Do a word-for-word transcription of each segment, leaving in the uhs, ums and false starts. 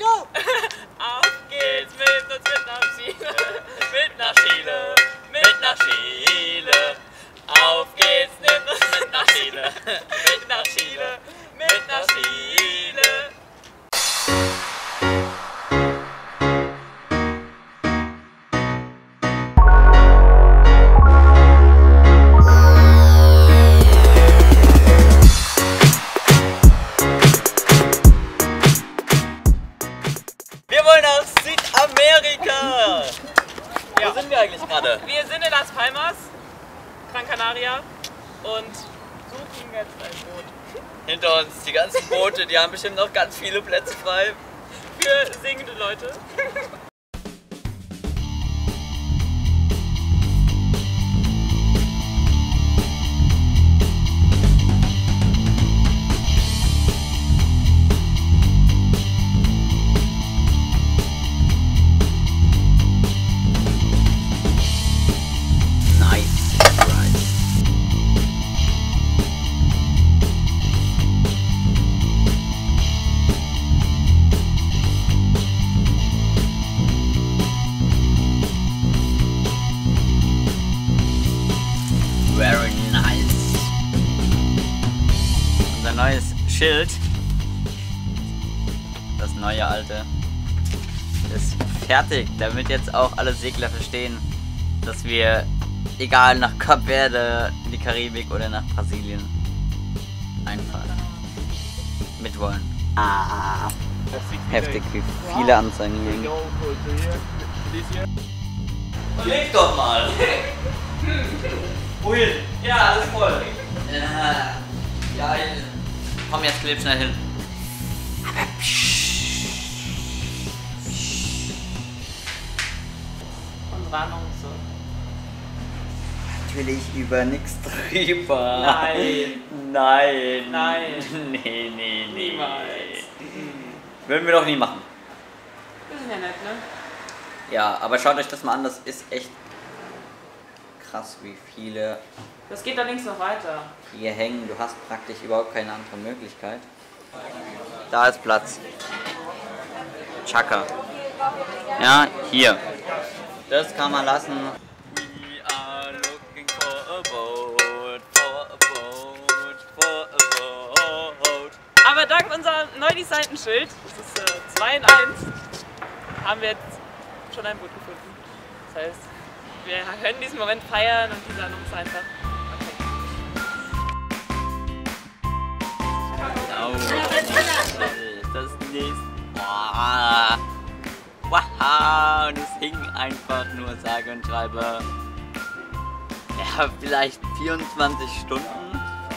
go! Auf geht's mit uns mit nach Chile, mit nach Chile, mit nach Chile. Auf geht's mit uns mit nach Chile, mit nach Chile, mit nach Chile. Wir wollen nach Südamerika! Ja. Wo sind wir eigentlich gerade? Wir sind in Las Palmas, Gran Canaria und suchen jetzt ein Boot. Hinter uns die ganzen Boote, die haben bestimmt noch ganz viele Plätze frei. Für singende Leute. Very nice. Unser neues Schild, das neue alte, ist fertig, damit jetzt auch alle Segler verstehen, dass wir, egal nach Kap Verde, in die Karibik oder nach Brasilien, einfach mitwollen. Ah, heftig, wie viele Anzeigen liegen. Leg doch mal! Wohin? Ja, alles voll. Ja, ja, komm jetzt, kleb schnell hin. Aber psch. Und Warnung so. Natürlich über nichts drüber. Nein. Nein. Nein. Nee, nee, nee. Niemals. Würden wir doch nie machen. Das ist ja nett, ne? Ja, aber schaut euch das mal an, das ist echt krass, wie viele Das geht da links noch weiter. hier hängen. Du hast praktisch überhaupt keine andere Möglichkeit. Da ist Platz. Chaka. Ja, hier. Das kann man lassen. We are looking for a boat, for a boat, for a boat. Aber dank unserem neu designten Schild, das ist äh, zwei in eins, haben wir jetzt schon ein Boot gefunden. Das heißt, wir können diesen Moment feiern und die Sendung ist einfach Oh, das nächste. Wow. Wow, und es hing einfach nur sage und schreibe. Ja, vielleicht vierundzwanzig Stunden.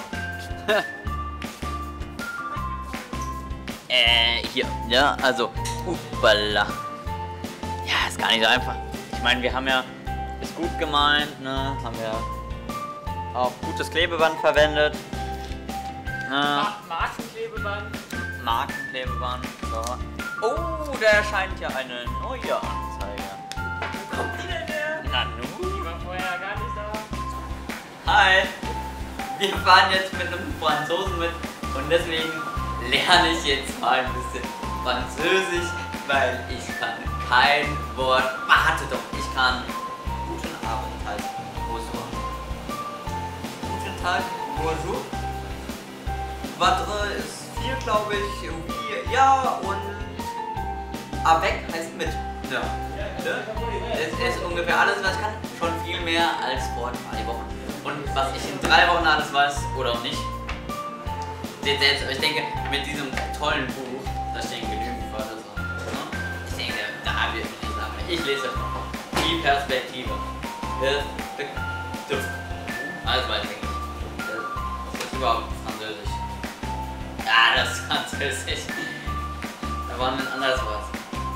äh, hier, ja, also, uppala. Ja, ist gar nicht so einfach. Ich meine, wir haben ja, ist gut gemeint, ne, haben wir auch gutes Klebeband verwendet. Ne? Markenklebeband. Markenklebeband, so. Oh, da erscheint ja eine neue Anzeige. Wo kommt die denn her? Na nu? Die war vorher gar nicht da. Hi! Wir fahren jetzt mit einem Franzosen mit und deswegen lerne ich jetzt mal ein bisschen Französisch, weil ich kann kein Wort. Warte doch, ich kann guten Abend heißt bonjour. Guten Tag, bonjour. Votre ist vier, glaube ich, wie ja und avec heißt mit. Ja. Das ist ungefähr alles, was ich kann. Schon viel mehr als vor drei Wochen. Und was ich in drei Wochen alles weiß oder auch nicht. Seht selbst, aber ich denke, mit diesem tollen Buch, da stehen genügend Wörter so. Ich denke, da haben wir nicht sagen. Ich lese das mal. Die Perspektive. Perspektive. Alles weiß ich nicht. Das ist überhaupt Französisch. Ja, das ist Französisch. Da war ein anderes Wort.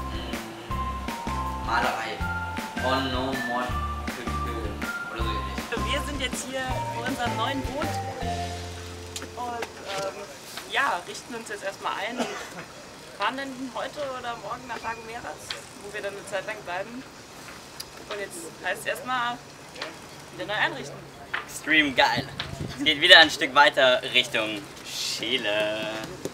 Malerei. Onomatopoeia. Oder so ähnlich. Wir sind jetzt hier vor unserem neuen Boot und ähm, ja, richten uns jetzt erstmal ein und fahren dann heute oder morgen nach Lago Meras, wo wir dann eine Zeit lang bleiben. Und jetzt heißt es erstmal wieder neu einrichten. Extrem geil. Es geht wieder ein Stück weiter Richtung Chile.